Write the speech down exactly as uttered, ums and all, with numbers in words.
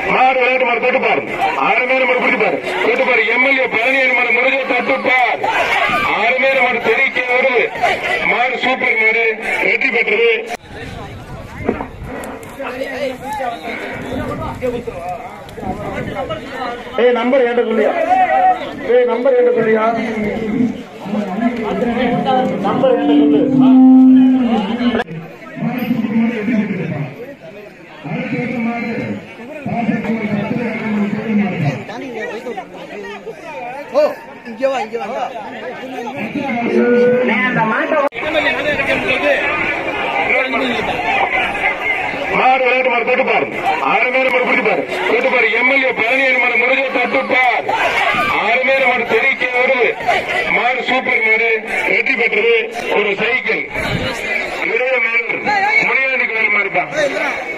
மாடு விளையாட்டு மாடு தொட்டு பாரு. அருமையான மாடு பிடிச்சு பாரு. தொட்டு பாரு. எம்எல்ஏ பழனியன் மாடு முருகை தட்டுப்பார். அருமையான மாடு தெரிவிக்க வருது. மாடு சூப்பர் மாடு வெற்றி பெற்றது. ஏய் நம்பர் ஏண்ட சொல்லியா? ஏய் நம்பர் ஏண்ட சொல்லியா? நம்பர் ஏண்ட சொல்லு. ஓ இங்க வா இங்க வா மாடு விளையாட்டு மாடு தொட்டு பாரு. அருமையான மாடு பிடிச்சு பாரு. தொட்டு பாரு. எம்எல்ஏ பழனியன் மாடு முருகை தட்டுப்பார். அருமையான மாடு தெரிவிக்க வருது. மாடு சூப்பர் மாடு வெற்றி பெற்றது. ஒரு சைக்கிள் முனியாண்டி கோயில் மாடு தான்.